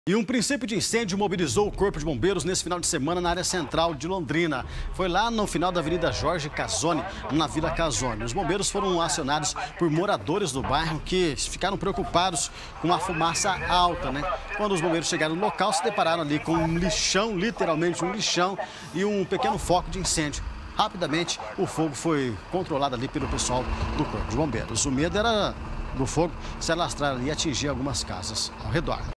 E um princípio de incêndio mobilizou o Corpo de Bombeiros nesse final de semana na área central de Londrina. Foi lá no final da Avenida Jorge Casoni, na Vila Casoni. Os bombeiros foram acionados por moradores do bairro que ficaram preocupados com a fumaça alta, né? Quando os bombeiros chegaram no local, se depararam ali com um lixão, literalmente um lixão, e um pequeno foco de incêndio. Rapidamente, o fogo foi controlado ali pelo pessoal do Corpo de Bombeiros. O medo era do fogo se alastrar ali e atingir algumas casas ao redor.